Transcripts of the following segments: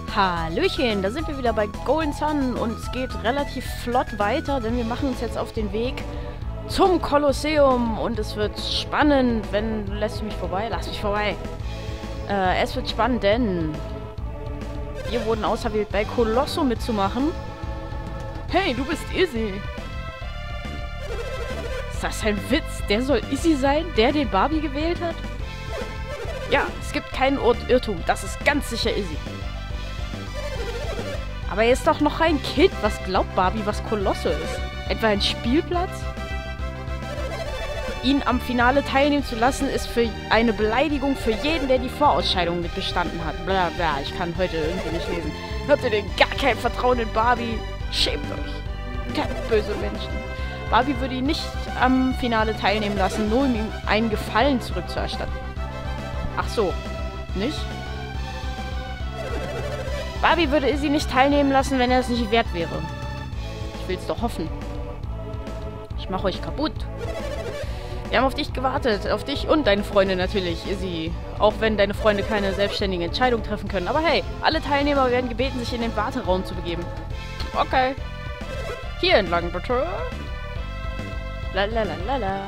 Hallöchen, da sind wir wieder bei Golden Sun und es geht relativ flott weiter, denn wir machen uns jetzt auf den Weg zum Kolosseum und es wird spannend, wenn... Lässt du mich vorbei? Lass mich vorbei. Es wird spannend, denn wir wurden auserwählt, bei Colosso mitzumachen. Hey, du bist Izzy. Ist das ein Witz? Der soll Izzy sein, der den Barbie gewählt hat? Ja, es gibt keinen Irrtum. Das ist ganz sicher Izzy. Aber er ist doch noch ein Kind. Was glaubt Barbie, was Colosso ist? Etwa ein Spielplatz? Ihn am Finale teilnehmen zu lassen, ist für eine Beleidigung für jeden, der die Vorausscheidung mitbestanden hat. Bla bla, ich kann heute irgendwie nicht lesen. Habt ihr denn gar kein Vertrauen in Barbie? Schämt euch. Keine böse Menschen. Barbie würde ihn nicht am Finale teilnehmen lassen, nur um ihm einen Gefallen zurückzuerstatten. Ach so. Nicht? Barbie würde Izzy nicht teilnehmen lassen, wenn er es nicht wert wäre. Ich will's doch hoffen. Ich mache euch kaputt. Wir haben auf dich gewartet. Auf dich und deine Freunde natürlich, Izzy. Auch wenn deine Freunde keine selbstständige Entscheidung treffen können. Aber hey, alle Teilnehmer werden gebeten, sich in den Warteraum zu begeben. Okay. Hier entlang, bitte. Lalalala.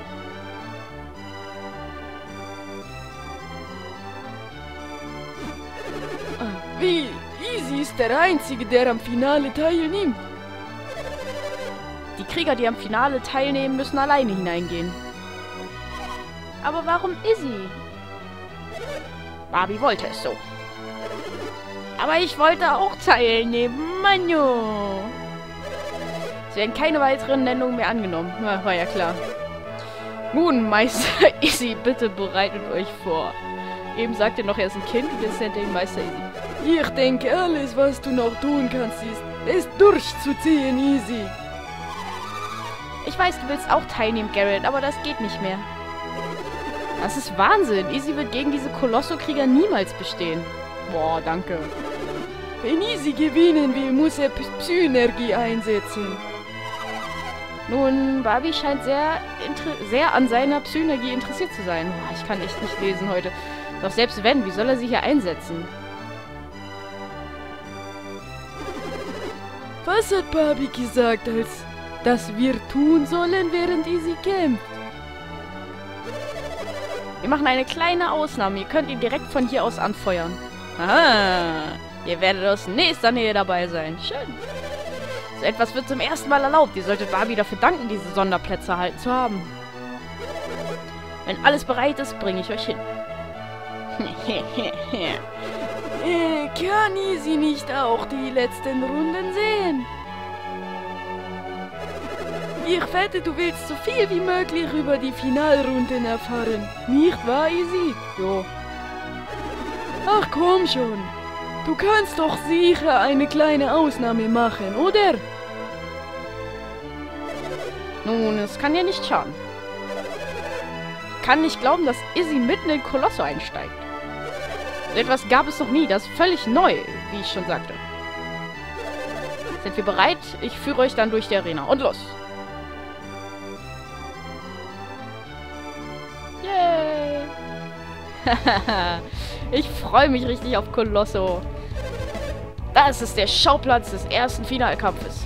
Wie? Izzy ist der Einzige, der am Finale teilnimmt. Die Krieger, die am Finale teilnehmen, müssen alleine hineingehen. Aber warum Izzy? Barbie wollte es so. Aber ich wollte auch teilnehmen, Manjo. Es werden keine weiteren Nennungen mehr angenommen. Na, war ja klar. Nun, Meister Izzy, bitte bereitet euch vor. Eben sagt er noch, er ist ein Kind und jetzt nennt er ihn Meister Izzy. Ich denke, alles, was du noch tun kannst, ist, es durchzuziehen, Izzy. Ich weiß, du willst auch teilnehmen, Garrett, aber das geht nicht mehr. Das ist Wahnsinn. Izzy wird gegen diese Kolosso-Krieger niemals bestehen. Boah, danke. Wenn Izzy gewinnen will, muss er Psy-Energie einsetzen. Nun, Barbie scheint sehr an seiner Psy-Energie interessiert zu sein. Boah, ich kann echt nicht lesen heute. Doch selbst wenn, wie soll er sie hier einsetzen? Was hat Barbie gesagt, als dass wir tun sollen, während Izzy kämpft? Wir machen eine kleine Ausnahme. Ihr könnt ihn direkt von hier aus anfeuern. Aha. Ihr werdet aus nächster Nähe dabei sein. Schön. So etwas wird zum ersten Mal erlaubt. Ihr solltet Barbie dafür danken, diese Sonderplätze erhalten zu haben. Wenn alles bereit ist, bringe ich euch hin. Kann Izzy nicht auch die letzten Runden sehen? Ich wette, du willst so viel wie möglich über die Finalrunden erfahren. Nicht wahr, Izzy? Jo. Ach komm schon. Du kannst doch sicher eine kleine Ausnahme machen, oder? Nun, es kann ja nicht schaden. Ich kann nicht glauben, dass Izzy mitten in Colosso einsteigt. So etwas gab es noch nie. Das ist völlig neu, wie ich schon sagte. Sind wir bereit? Ich führe euch dann durch die Arena. Und los! Yay! Ich freue mich richtig auf Colosso. Das ist der Schauplatz des ersten Finalkampfes.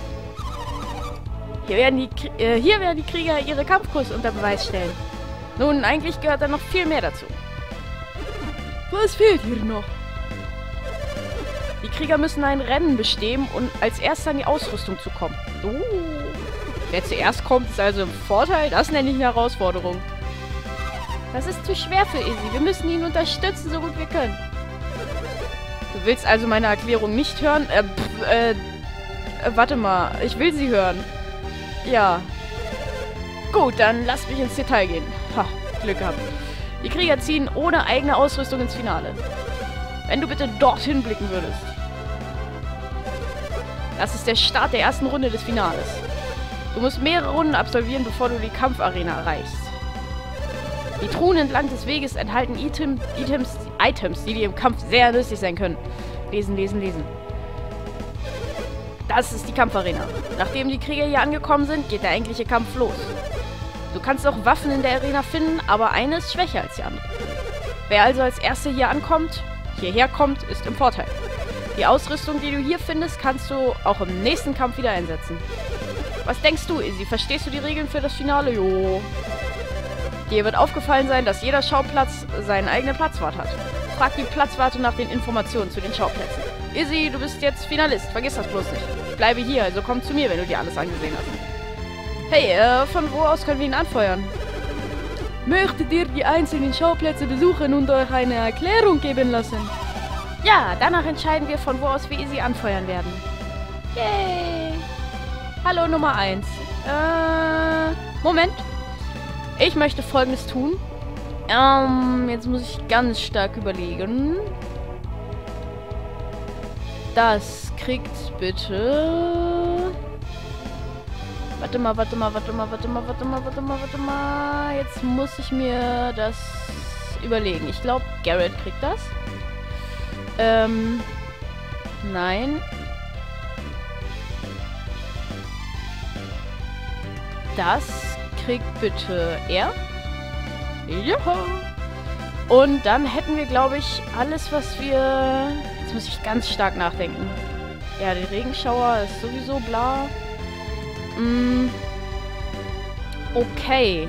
Hier werden die Krieger ihre Kampfkunst unter Beweis stellen. Nun, eigentlich gehört da noch viel mehr dazu. Was fehlt hier noch? Die Krieger müssen ein Rennen bestehen und als erster an die Ausrüstung zu kommen. Wer zuerst kommt, ist also im Vorteil. Das nenne ich eine Herausforderung. Das ist zu schwer für Izzy. Wir müssen ihn unterstützen, so gut wir können. Du willst also meine Erklärung nicht hören? Warte mal. Ich will sie hören. Ja. Gut, dann lasst mich ins Detail gehen. Ha, Glück gehabt. Die Krieger ziehen ohne eigene Ausrüstung ins Finale. Wenn du bitte dorthin blicken würdest. Das ist der Start der ersten Runde des Finales. Du musst mehrere Runden absolvieren, bevor du die Kampfarena erreichst. Die Truhen entlang des Weges enthalten Items, die dir im Kampf sehr nützlich sein können. Lesen, lesen, lesen. Das ist die Kampfarena. Nachdem die Krieger hier angekommen sind, geht der eigentliche Kampf los. Du kannst auch Waffen in der Arena finden, aber eine ist schwächer als die andere. Wer also als Erster hierher kommt, ist im Vorteil. Die Ausrüstung, die du hier findest, kannst du auch im nächsten Kampf wieder einsetzen. Was denkst du, Izzy? Verstehst du die Regeln für das Finale? Jo. Dir wird aufgefallen sein, dass jeder Schauplatz seinen eigenen Platzwart hat. Frag die Platzwarte nach den Informationen zu den Schauplätzen. Izzy, du bist jetzt Finalist. Vergiss das bloß nicht. Ich bleibe hier, also komm zu mir, wenn du dir alles angesehen hast. Hey, von wo aus können wir ihn anfeuern? Möchtet ihr die einzelnen Schauplätze besuchen und euch eine Erklärung geben lassen? Ja, danach entscheiden wir, von wo aus wir Izzy anfeuern werden. Yay! Hallo Nummer 1. Moment. Ich möchte Folgendes tun. Jetzt muss ich ganz stark überlegen. Das kriegt bitte... Warte mal. Jetzt muss ich mir das überlegen. Ich glaube, Garrett kriegt das. Nein. Das kriegt bitte er. Ja. Und dann hätten wir, glaube ich, alles, was wir... Jetzt muss ich ganz stark nachdenken. Ja, der Regenschauer ist sowieso bla. Okay.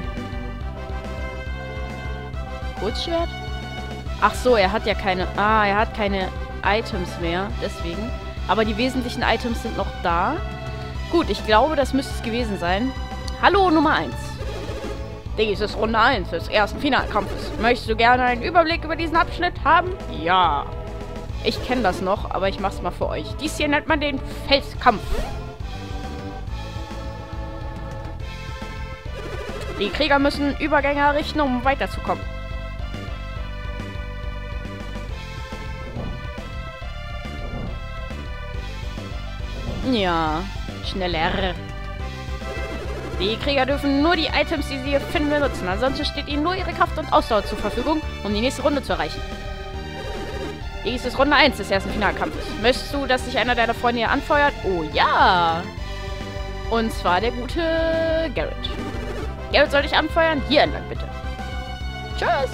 Kurzschwert? Ach so, er hat ja keine... Ah, er hat keine Items mehr. Deswegen. Aber die wesentlichen Items sind noch da. Gut, ich glaube, das müsste es gewesen sein. Hallo, Nummer 1. Dies ist Runde 1 des ersten Finalkampfes. Möchtest du gerne einen Überblick über diesen Abschnitt haben? Ja. Ich kenne das noch, aber ich mach's mal für euch. Dies hier nennt man den Felskampf. Die Krieger müssen Übergänge errichten, um weiterzukommen. Ja, schneller. Die Krieger dürfen nur die Items, die sie hier finden, benutzen. Ansonsten steht ihnen nur ihre Kraft und Ausdauer zur Verfügung, um die nächste Runde zu erreichen. Dies ist Runde 1 des ersten Finalkampfes. Möchtest du, dass sich einer deiner Freunde hier anfeuert? Oh ja! Und zwar der gute Garrett. Garrett soll dich anfeuern? Hier entlang, bitte. Tschüss!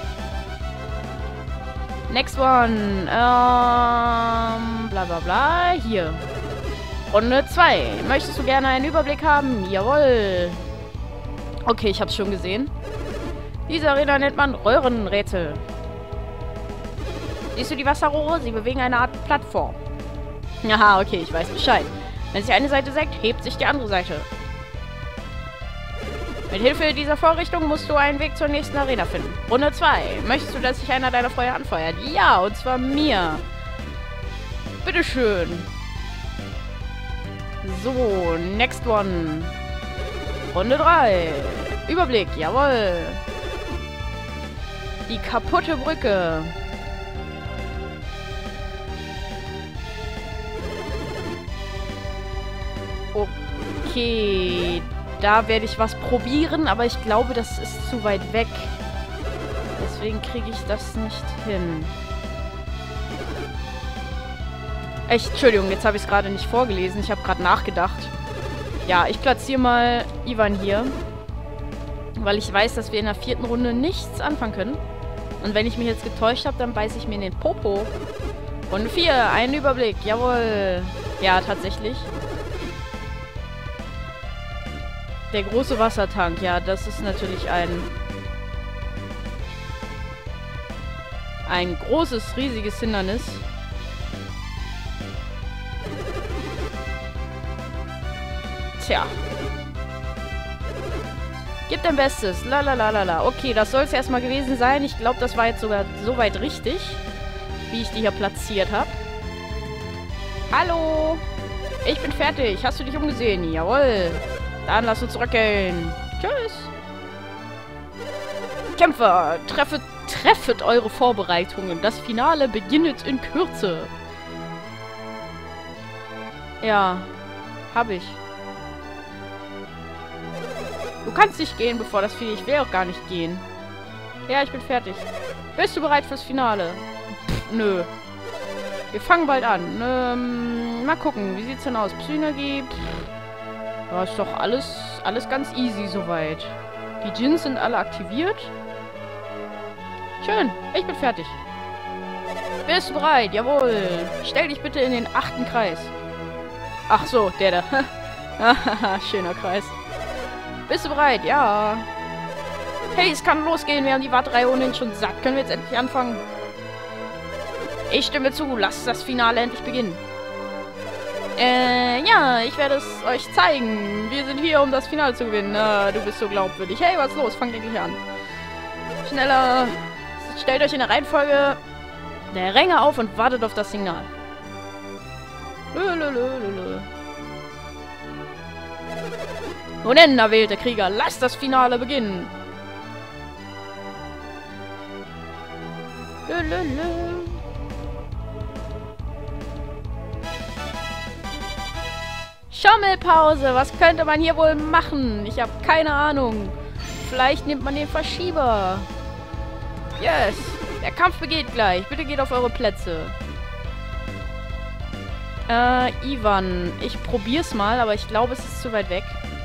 Next one. Bla bla bla. Hier. Runde 2. Möchtest du gerne einen Überblick haben? Jawohl. Okay, ich hab's schon gesehen. Diese Arena nennt man Röhrenrätsel. Siehst du die Wasserrohre? Sie bewegen eine Art Plattform. Aha, okay, ich weiß Bescheid. Wenn sich eine Seite senkt, hebt sich die andere Seite. Mit Hilfe dieser Vorrichtung musst du einen Weg zur nächsten Arena finden. Runde 2. Möchtest du, dass sich einer deiner Freunde anfeuert? Ja, und zwar mir. Bitteschön. So, next one. Runde 3. Überblick, jawohl. Die kaputte Brücke. Okay, da werde ich was probieren, aber ich glaube, das ist zu weit weg. Deswegen kriege ich das nicht hin. Echt, Entschuldigung, jetzt habe ich es gerade nicht vorgelesen. Ich habe gerade nachgedacht. Ja, ich platziere mal Ivan hier. Weil ich weiß, dass wir in der 4. Runde nichts anfangen können. Und wenn ich mich jetzt getäuscht habe, dann beiße ich mir in den Popo. Runde 4, einen Überblick. Jawohl. Ja, tatsächlich. Der große Wassertank. Ja, das ist natürlich ein großes, riesiges Hindernis. Tja. Gib dein Bestes. Lalalala. Okay, das soll es erstmal gewesen sein. Ich glaube, das war jetzt sogar soweit richtig, wie ich die hier platziert habe. Hallo. Ich bin fertig. Hast du dich umgesehen? Jawohl. Dann lass uns zurückgehen. Tschüss. Kämpfer, treffet eure Vorbereitungen. Das Finale beginnt in Kürze. Ja, hab ich. Du kannst nicht gehen, bevor das Finale... Ich will auch gar nicht gehen. Ja, ich bin fertig. Bist du bereit fürs Finale? Pff, nö. Wir fangen bald an. Mal gucken, wie sieht's denn aus? Psynergie? Ja, ist doch alles ganz easy soweit. Die Djinns sind alle aktiviert. Schön, ich bin fertig. Bist du bereit? Jawohl. Stell dich bitte in den 8. Kreis. Ach so, der da. Schöner Kreis. Bist du bereit? Ja. Hey, es kann losgehen. Wir haben die Warterei ohnehin schon satt. Können wir jetzt endlich anfangen? Ich stimme zu. Lasst das Finale endlich beginnen. Ja, ich werde es euch zeigen. Wir sind hier, um das Finale zu gewinnen. Du bist so glaubwürdig. Hey, was ist los? Fangt endlich an. Schneller. Stellt euch in der Reihenfolge der Ränge auf und wartet auf das Signal. Nun denn, erwählte Krieger, lasst das Finale beginnen. Schommelpause, was könnte man hier wohl machen? Ich habe keine Ahnung. Vielleicht nimmt man den Verschieber. Yes, der Kampf beginnt gleich. Bitte geht auf eure Plätze. Ivan, ich probier's mal, aber ich glaube, es ist zu weit weg.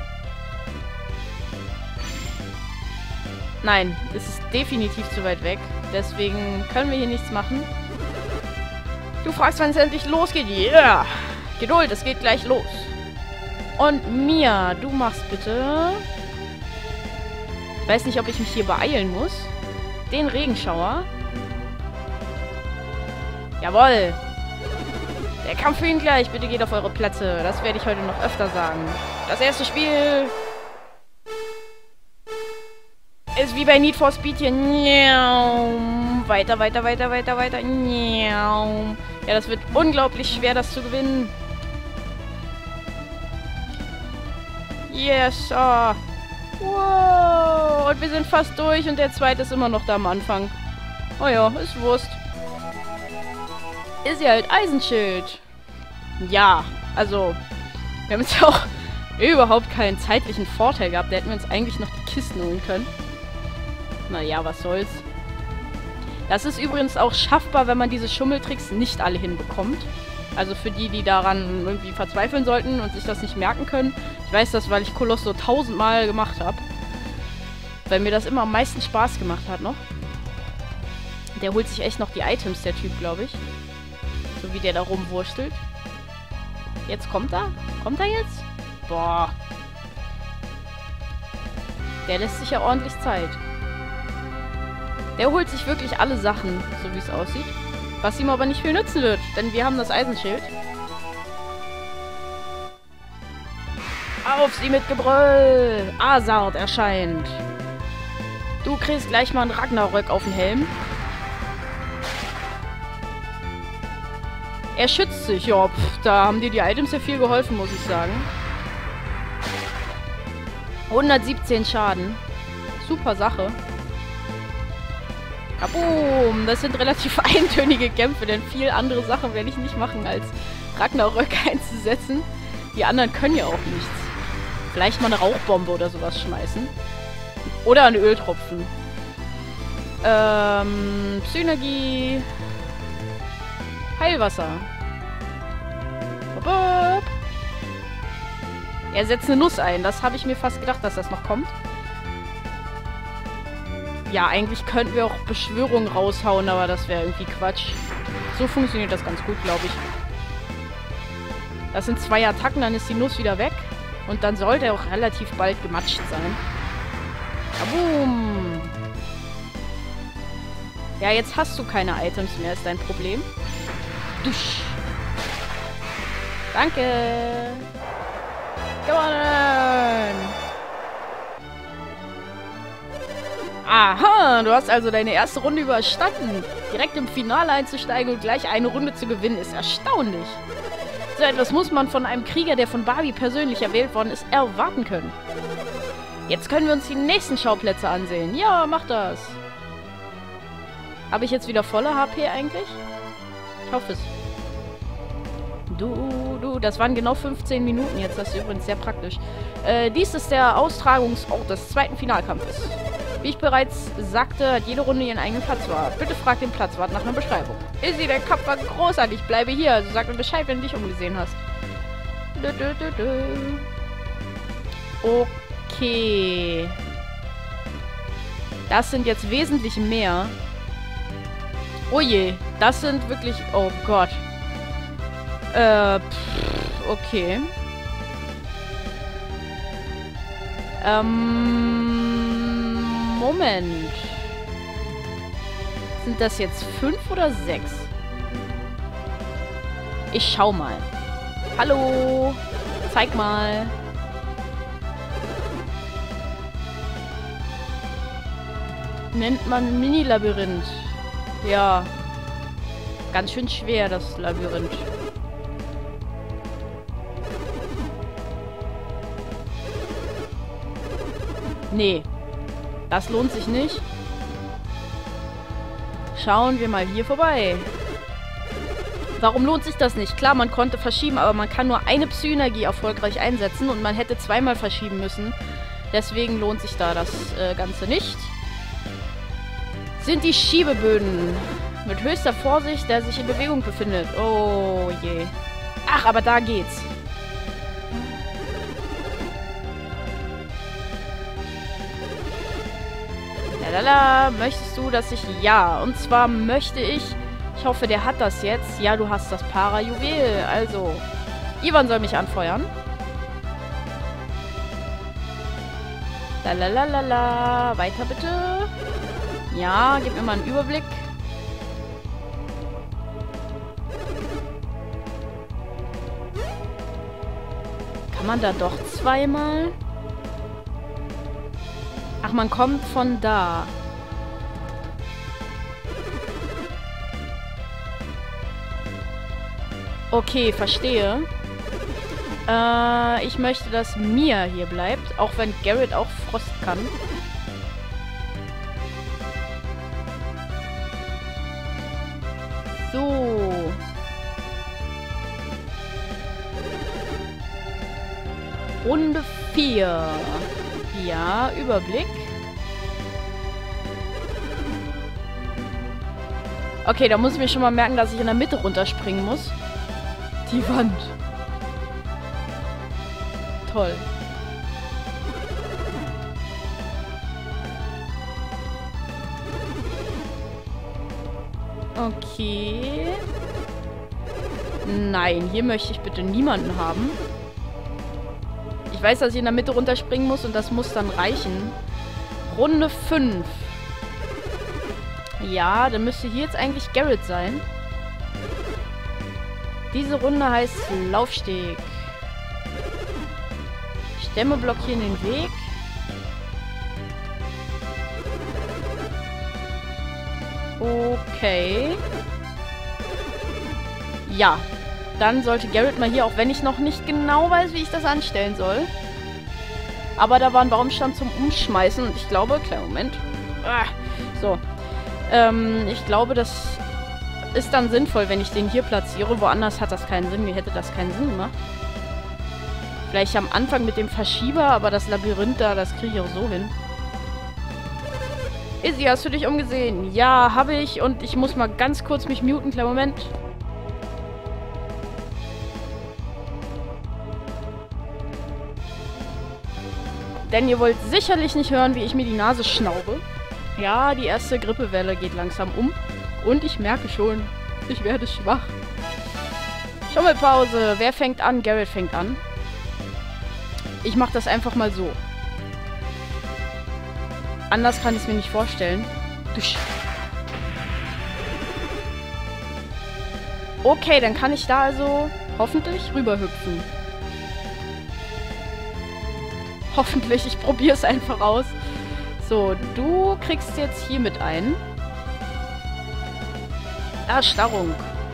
Nein, es ist definitiv zu weit weg. Deswegen können wir hier nichts machen. Du fragst, wann es endlich losgeht. Ja! Yeah. Geduld, es geht gleich los. Und Mia, du machst bitte... Weiß nicht, ob ich mich hier beeilen muss. Den Regenschauer. Jawohl. Der Kampf beginnt gleich. Bitte geht auf eure Plätze. Das werde ich heute noch öfter sagen. Das erste Spiel... ist wie bei Need for Speed hier. Weiter, weiter, weiter, weiter, weiter. Ja, das wird unglaublich schwer, das zu gewinnen. Yes, oh. Wow. Und wir sind fast durch und der zweite ist immer noch da am Anfang. Oh ja, ist Wurst. Ist ja halt Eisenschild. Ja, also, wir haben jetzt auch überhaupt keinen zeitlichen Vorteil gehabt. Da hätten wir uns eigentlich noch die Kisten holen können. Naja, was soll's. Das ist übrigens auch schaffbar, wenn man diese Schummeltricks nicht alle hinbekommt. Also für die, die daran irgendwie verzweifeln sollten und sich das nicht merken können. Ich weiß das, weil ich Koloss so 1000-mal gemacht habe. Weil mir das immer am meisten Spaß gemacht hat noch. Der holt sich echt noch die Items, der Typ, glaube ich. So wie der da rumwurstelt. Jetzt kommt er? Kommt er jetzt? Boah. Der lässt sich ja ordentlich Zeit. Der holt sich wirklich alle Sachen, so wie es aussieht. Was ihm aber nicht viel nützen wird, denn wir haben das Eisenschild. Auf sie mit Gebrüll! Asard erscheint. Du kriegst gleich mal einen Ragnarök auf den Helm. Er schützt sich, ja. Da haben dir die Items ja viel geholfen, muss ich sagen. 117 Schaden. Super Sache. Kaboom! Das sind relativ eintönige Kämpfe, denn viel andere Sachen werde ich nicht machen, als Ragnarök einzusetzen. Die anderen können ja auch nichts. Vielleicht mal eine Rauchbombe oder sowas schmeißen. Oder einen Öltropfen. Synergie. Heilwasser. Er setzt eine Nuss ein. Das habe ich mir fast gedacht, dass das noch kommt. Ja, eigentlich könnten wir auch Beschwörungen raushauen, aber das wäre irgendwie Quatsch. So funktioniert das ganz gut, glaube ich. Das sind 2 Attacken, dann ist die Nuss wieder weg. Und dann sollte er auch relativ bald gematscht sein. Kaboom! Ja, jetzt hast du keine Items mehr, ist dein Problem. Dusch. Danke! Gewonnen! Aha, du hast also deine erste Runde überstanden. Direkt im Finale einzusteigen und gleich eine Runde zu gewinnen, ist erstaunlich. So etwas muss man von einem Krieger, der von Barbie persönlich erwählt worden ist, erwarten können. Jetzt können wir uns die nächsten Schauplätze ansehen. Ja, mach das. Habe ich jetzt wieder volle HP eigentlich? Ich hoffe es. Das waren genau 15 Minuten jetzt. Das ist übrigens sehr praktisch. Dies ist der Austragungsort des zweiten Finalkampfes. Wie ich bereits sagte, hat jede Runde ihren eigenen Platzwart. Bitte frag den Platzwart nach einer Beschreibung. Izzy, der Kampf war großartig. Bleibe hier. Also sag mir Bescheid, wenn du dich umgesehen hast. Okay. Das sind jetzt wesentlich mehr. Oh je, das sind wirklich... Oh Gott. Okay. Moment. Sind das jetzt 5 oder 6? Ich schau mal. Hallo. Zeig mal. Nennt man Mini-Labyrinth. Ja. Ganz schön schwer, das Labyrinth. Nee. Das lohnt sich nicht. Schauen wir mal hier vorbei. Warum lohnt sich das nicht? Klar, man konnte verschieben, aber man kann nur eine Psy-Energie erfolgreich einsetzen und man hätte zweimal verschieben müssen. Deswegen lohnt sich da das Ganze nicht. Sind die Schiebeböden. Mit höchster Vorsicht, der sich in Bewegung befindet. Oh je. Ach, aber da geht's. Lalala, möchtest du, dass ich... Ja, und zwar möchte ich... Ich hoffe, der hat das jetzt. Ja, du hast das Para-Juwel. Also, Ivan soll mich anfeuern. Lalalala. Weiter bitte. Ja, gib mir mal einen Überblick. Kann man da doch zweimal? Ach, man kommt von da. Okay, verstehe. Ich möchte, dass Mia hier bleibt. Auch wenn Garrett auch Frost kann. So. Runde 4. Ja, Überblick. Okay, da muss ich mir schon mal merken, dass ich in der Mitte runterspringen muss. Die Wand. Toll. Okay. Nein, hier möchte ich bitte niemanden haben. Ich weiß, dass ich in der Mitte runterspringen muss und das muss dann reichen. Runde 5. Ja, dann müsste hier jetzt eigentlich Garrett sein. Diese Runde heißt Laufsteg. Stämme blockieren den Weg. Okay. Ja. Dann sollte Garrett mal hier, auch wenn ich noch nicht genau weiß, wie ich das anstellen soll. Aber da war ein Baumstamm zum Umschmeißen und ich glaube, kleinen Moment. So. Ich glaube, das ist dann sinnvoll, wenn ich den hier platziere. Woanders hat das keinen Sinn. Mir hätte das keinen Sinn gemacht. Vielleicht am Anfang mit dem Verschieber, aber das Labyrinth da, das kriege ich auch so hin. Izzy, hast du dich umgesehen? Ja, habe ich. Und ich muss mal ganz kurz mich muten. Kleinen Moment. Denn ihr wollt sicherlich nicht hören, wie ich mir die Nase schnaube. Ja, die erste Grippewelle geht langsam um. Und ich merke schon, ich werde schwach. Schummelpause. Wer fängt an? Garrett fängt an. Ich mache das einfach mal so. Anders kann ich es mir nicht vorstellen. Dusch. Okay, dann kann ich da also hoffentlich rüberhüpfen. Hoffentlich, ich probiere es einfach aus. So, du kriegst jetzt hier mit ein. Erstarrung.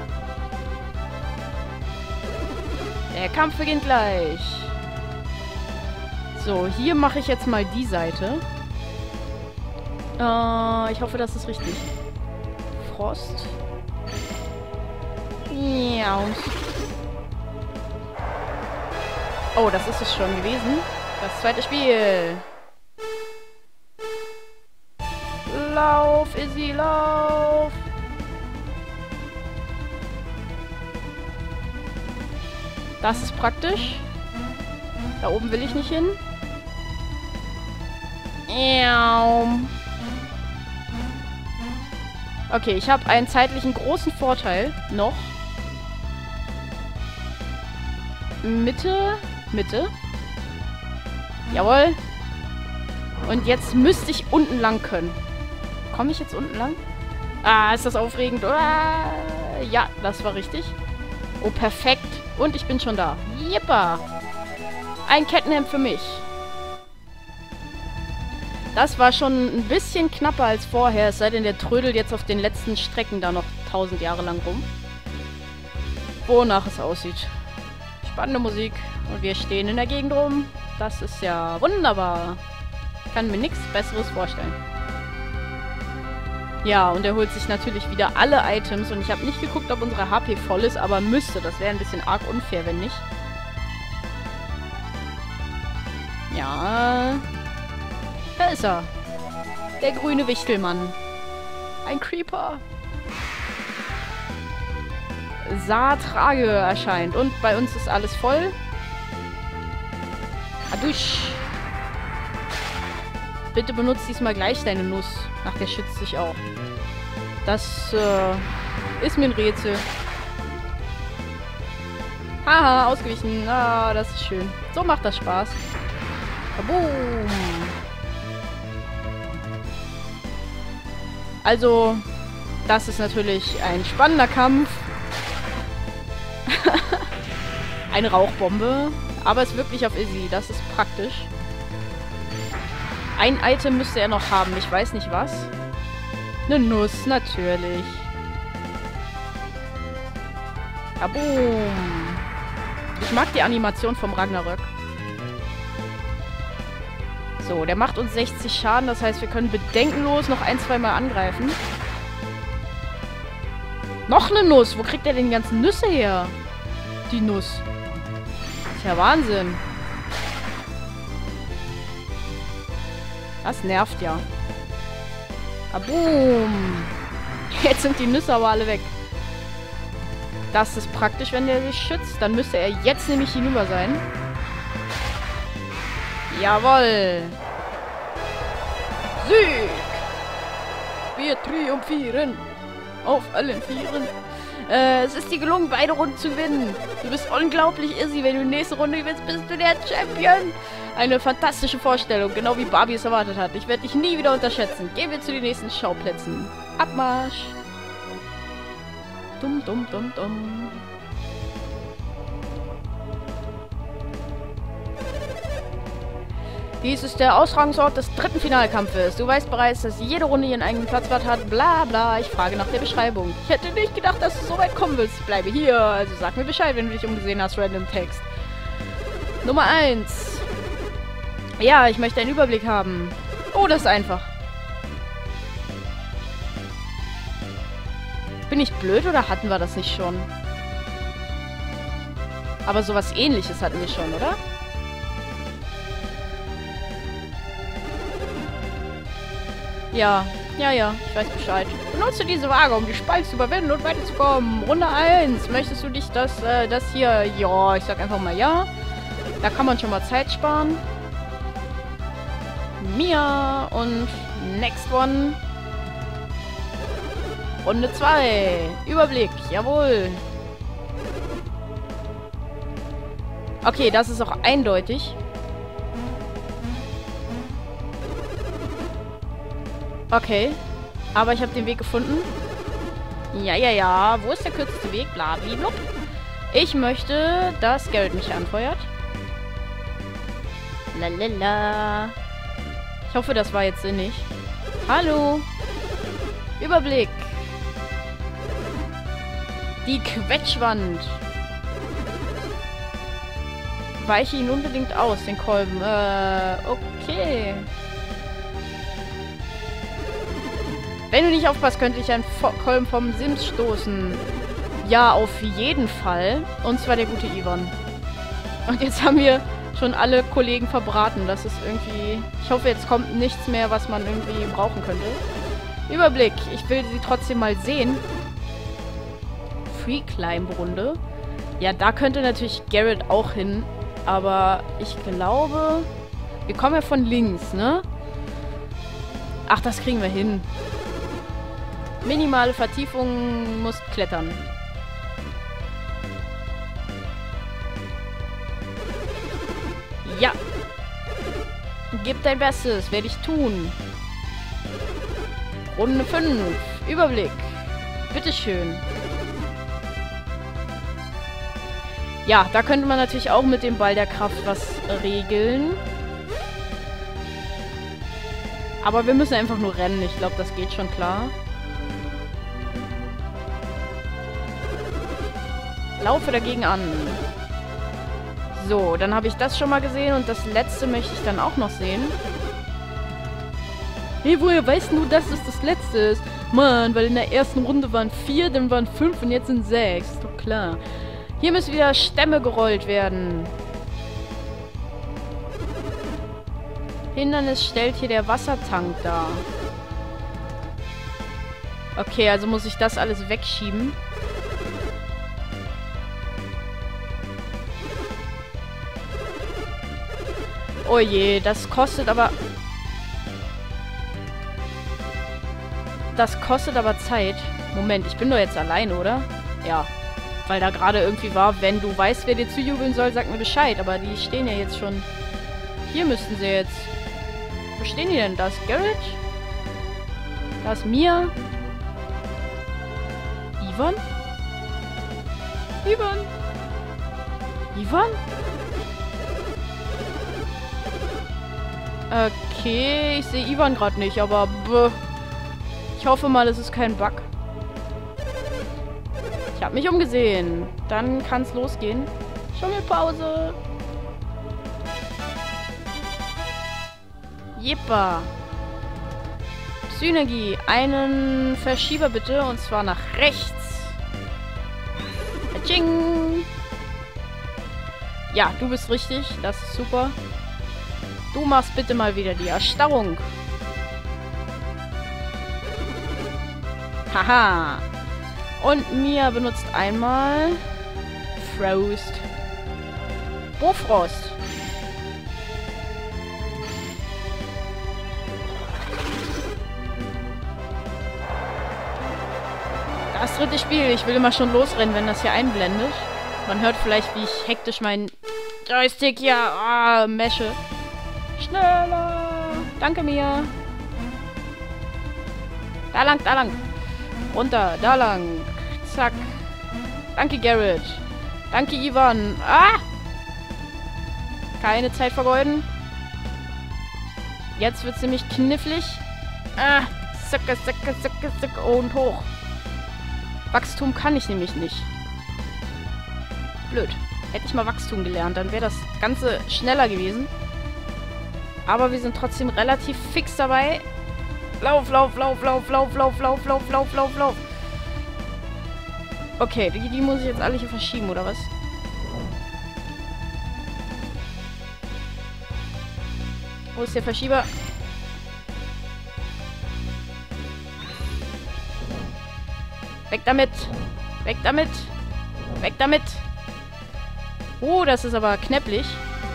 Der Kampf beginnt gleich. So, hier mache ich jetzt mal die Seite. Ich hoffe, das ist richtig. Frost. Ja. Oh, das ist es schon gewesen. Das zweite Spiel. Lauf, Izzy, lauf. Das ist praktisch. Da oben will ich nicht hin. Okay, ich habe einen zeitlichen großen Vorteil noch. Mitte. Mitte. Jawohl. Und jetzt müsste ich unten lang können. Komme ich jetzt unten lang? Ah, ist das aufregend. Ah, ja, das war richtig. Oh, perfekt. Und ich bin schon da. Jippa. Ein Kettenhemd für mich. Das war schon ein bisschen knapper als vorher. Es sei denn, der trödelt jetzt auf den letzten Strecken da noch 1000 Jahre lang rum. Wonach es aussieht. Spannende Musik. Und wir stehen in der Gegend rum. Das ist ja wunderbar. Ich kann mir nichts Besseres vorstellen. Ja, und er holt sich natürlich wieder alle Items. Und ich habe nicht geguckt, ob unsere HP voll ist, aber müsste. Das wäre ein bisschen arg unfair, wenn nicht. Ja. Da ist er. Der grüne Wichtelmann. Ein Creeper. Saartrage erscheint. Und bei uns ist alles voll. Adusch. Bitte benutzt diesmal gleich deine Nuss. Ach, der schützt sich auch. Das ist mir ein Rätsel. Haha, ausgewichen. Ah, das ist schön. So macht das Spaß. Kaboom. Also, das ist natürlich ein spannender Kampf. Eine Rauchbombe. Aber es ist wirklich auf Easy. Das ist praktisch. Ein Item müsste er noch haben. Ich weiß nicht was. Eine Nuss, natürlich. Kaboom. Ich mag die Animation vom Ragnarök. So, der macht uns 60 Schaden. Das heißt, wir können bedenkenlos noch ein-, zweimal angreifen. Noch eine Nuss. Wo kriegt er denn die ganzen Nüsse her? Die Nuss. Ist ja Wahnsinn. Das nervt ja. Kaboom. Jetzt sind die Nüsse aber alle weg. Das ist praktisch, wenn der sich schützt. Dann müsste er jetzt nämlich hinüber sein. Jawohl. Sieg. Wir triumphieren. Auf allen Vieren. Es ist dir gelungen, beide Runden zu gewinnen. Du bist unglaublich, Izzy. Wenn du die nächste Runde gewinnst, bist du der Champion. Eine fantastische Vorstellung, genau wie Barbie es erwartet hat. Ich werde dich nie wieder unterschätzen. Gehen wir zu den nächsten Schauplätzen. Abmarsch. Dumm, dumm, dumm, dumm. Dies ist der Austragungsort des dritten Finalkampfes. Du weißt bereits, dass jede Runde ihren eigenen Platzwart hat. Bla bla. Ich frage nach der Beschreibung. Ich hätte nicht gedacht, dass du so weit kommen willst. Ich bleibe hier. Also sag mir Bescheid, wenn du dich umgesehen hast. Random Text. Nummer 1. Ja, ich möchte einen Überblick haben. Oh, das ist einfach. Bin ich blöd oder hatten wir das nicht schon? Aber sowas Ähnliches hatten wir schon, oder? Ja, ich weiß Bescheid. Benutze diese Waage, um die Spalt zu überwinden und weiterzukommen. Runde 1. Möchtest du dich das hier... Ja, ich sag einfach mal ja. Da kann man schon mal Zeit sparen. Mia und next one. Runde 2. Überblick, jawohl. Okay, das ist auch eindeutig. Okay. Aber ich habe den Weg gefunden. Ja. Wo ist der kürzeste Weg? Blablabla. Ich möchte, dass Garrett mich anfeuert. Lalala. Ich hoffe, das war jetzt sinnig. Hallo. Überblick. Die Quetschwand. Weiche ihn unbedingt aus, den Kolben. Okay. Wenn du nicht aufpasst, könnte ich einen Kolben vom Sims stoßen. Ja, auf jeden Fall. Und zwar der gute Ivan. Und jetzt haben wir schon alle Kollegen verbraten. Das ist irgendwie... Ich hoffe, jetzt kommt nichts mehr, was man irgendwie brauchen könnte. Überblick. Ich will sie trotzdem mal sehen. Free Climb Runde. Ja, da könnte natürlich Garrett auch hin. Aber ich glaube... Wir kommen ja von links, ne? Ach, das kriegen wir hin. Minimale Vertiefung, musst klettern. Ja. Gib dein Bestes, werde ich tun. Runde 5. Überblick. Bitteschön. Ja, da könnte man natürlich auch mit dem Ball der Kraft was regeln. Aber wir müssen einfach nur rennen. Ich glaube, das geht schon klar. Laufe dagegen an. So, dann habe ich das schon mal gesehen und das letzte möchte ich dann auch noch sehen. Hey, woher weißt du, dass es das letzte ist? Mann, weil in der ersten Runde waren 4, dann waren 5 und jetzt sind 6. Ist doch klar. Hier müssen wieder Stämme gerollt werden. Hindernis stellt hier der Wassertank dar. Okay, also muss ich das alles wegschieben. Oh je, das kostet aber... Das kostet aber Zeit. Moment, ich bin doch jetzt alleine, oder? Ja. Weil da gerade irgendwie war, wenn du weißt, wer dir zujubeln soll, sag mir Bescheid. Aber die stehen ja jetzt schon... Hier müssten sie jetzt... Wo stehen die denn? Da ist Garrett. Da ist Mia. Ivan? Ivan? Ivan? Okay, ich sehe Ivan gerade nicht, aber... Ich hoffe mal, es ist kein Bug. Ich habe mich umgesehen. Dann kann es losgehen. Schummelpause. Jippa. Synergie. Einen Verschieber bitte. Und zwar nach rechts. Tsching. Ja, du bist richtig. Das ist super. Du machst bitte mal wieder die Erstarrung. Haha. Und Mia benutzt einmal Frost. Bofrost. Das dritte Spiel. Ich will immer schon losrennen, wenn das hier einblendet. Man hört vielleicht, wie ich hektisch meinen Joystick hier mesche. Schneller. Danke, Mia. Da lang, da lang. Runter, da lang. Zack. Danke, Garrett. Danke, Ivan. Ah! Keine Zeit vergeuden. Jetzt wird es nämlich knifflig. Ah! Zacke, zacke, zacke, zacke. Und hoch. Wachstum kann ich nämlich nicht. Blöd. Hätte ich mal Wachstum gelernt, dann wäre das Ganze schneller gewesen. Aber wir sind trotzdem relativ fix dabei. Lauf, lauf, lauf, lauf, lauf, lauf, lauf, lauf, lauf, lauf, lauf. Okay, die muss ich jetzt alle hier verschieben, oder was? Wo ist der Verschieber? Weg damit! Weg damit! Weg damit! Oh, das ist aber knäpplich.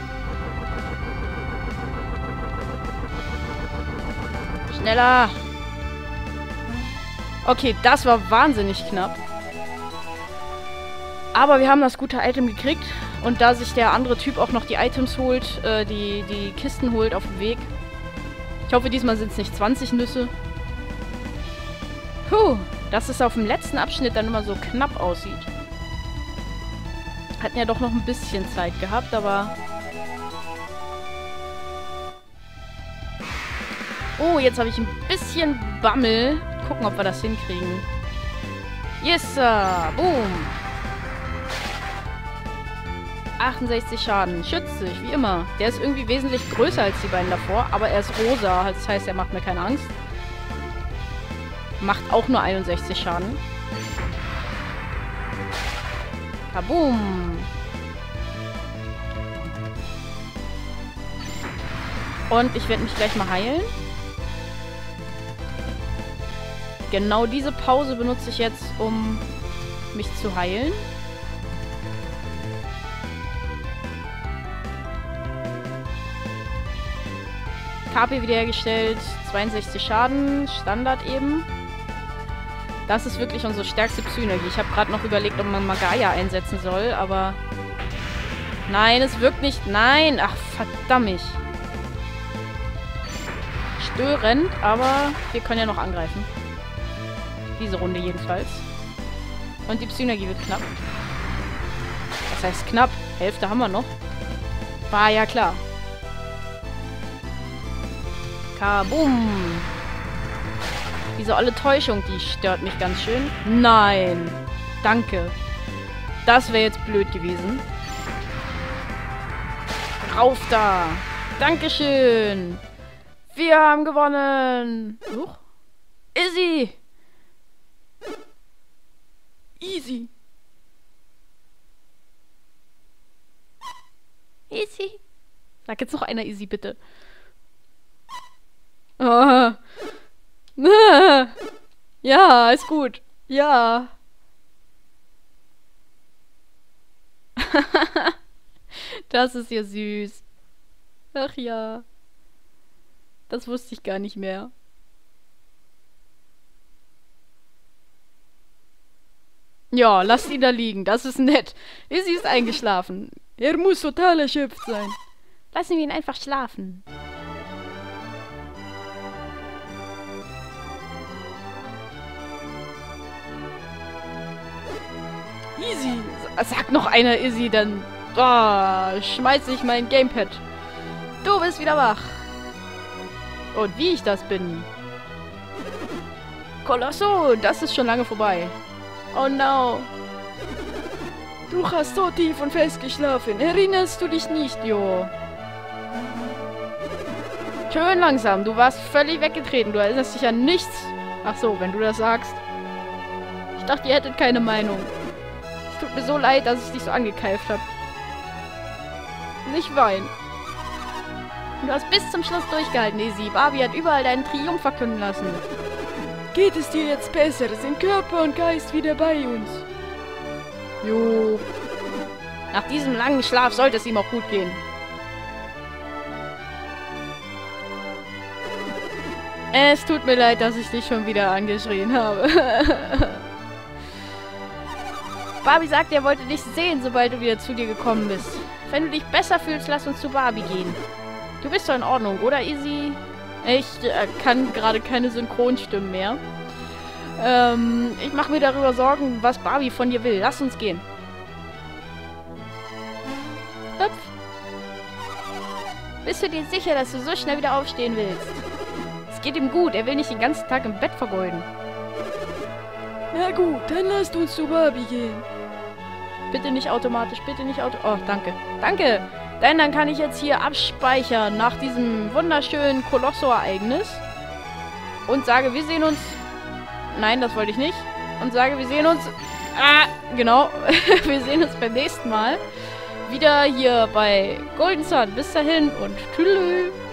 Schneller! Okay, das war wahnsinnig knapp. Aber wir haben das gute Item gekriegt. Und da sich der andere Typ auch noch die Items holt, die Kisten holt auf dem Weg. Ich hoffe, diesmal sind es nicht 20 Nüsse. Puh, dass es auf dem letzten Abschnitt dann immer so knapp aussieht. Hatten ja doch noch ein bisschen Zeit gehabt, aber... Oh, jetzt habe ich ein bisschen Bammel. Gucken, ob wir das hinkriegen. Yes, sir. Boom. 68 Schaden. Schützt sich, wie immer. Der ist irgendwie wesentlich größer als die beiden davor, aber er ist rosa. Das heißt, er macht mir keine Angst. Macht auch nur 61 Schaden. Kaboom. Und ich werde mich gleich mal heilen. Genau diese Pause benutze ich jetzt, um mich zu heilen. KP wiederhergestellt. 62 Schaden. Standard eben. Das ist wirklich unsere stärkste Psynergie. Ich habe gerade noch überlegt, ob man Magaya einsetzen soll, aber... Nein, es wirkt nicht. Nein! Ach, verdammt. Störend, aber wir können ja noch angreifen. Diese Runde jedenfalls. Und die Psynergie wird knapp. Das heißt knapp. Hälfte haben wir noch. War ja klar. Kabum! Diese olle Täuschung, die stört mich ganz schön. Nein! Danke. Das wäre jetzt blöd gewesen. Rauf da! Dankeschön! Wir haben gewonnen! Huch! Izzy! Easy. Izzy! Sag jetzt noch einer Izzy, bitte. Oh. Ja, ist gut. Ja. Das ist ja süß. Ach ja. Das wusste ich gar nicht mehr. Ja, lasst ihn da liegen. Das ist nett. Izzy ist eingeschlafen. Er muss total erschöpft sein. Lassen wir ihn einfach schlafen. Easy. Sag noch einer Izzy, dann schmeiß ich mein Gamepad. Du bist wieder wach. Und wie ich das bin. Kolosso, das ist schon lange vorbei. Oh no. Du hast so tief und fest geschlafen. Erinnerst du dich nicht, Jo? Schön langsam. Du warst völlig weggetreten. Du erinnerst dich an nichts. Ach so, wenn du das sagst. Ich dachte, ihr hättet keine Meinung. Es tut mir so leid, dass ich dich so angekeift habe. Nicht weinen. Du hast bis zum Schluss durchgehalten, Izzy. Barbie hat überall deinen Triumph verkünden lassen. Geht es dir jetzt besser? Sind Körper und Geist wieder bei uns? Jo. Nach diesem langen Schlaf sollte es ihm auch gut gehen. Es tut mir leid, dass ich dich schon wieder angeschrien habe. Barbie sagt, er wollte dich sehen, sobald du wieder zu dir gekommen bist. Wenn du dich besser fühlst, lass uns zu Barbie gehen. Du bist doch in Ordnung, oder, Izzy? Ich kann gerade keine Synchronstimmen mehr. Ich mache mir darüber Sorgen, was Barbie von dir will. Lass uns gehen. Hüpf. Bist du dir sicher, dass du so schnell wieder aufstehen willst? Es geht ihm gut. Er will nicht den ganzen Tag im Bett vergeuden. Na gut, dann lasst uns zu Barbie gehen. Bitte nicht automatisch, bitte nicht automatisch. Oh, danke. Danke! Denn dann kann ich jetzt hier abspeichern nach diesem wunderschönen Kolosso-Ereignis. Und sage, wir sehen uns... Nein, das wollte ich nicht. Und sage, wir sehen uns... genau. Wir sehen uns beim nächsten Mal. Wieder hier bei Golden Sun. Bis dahin und tschüss.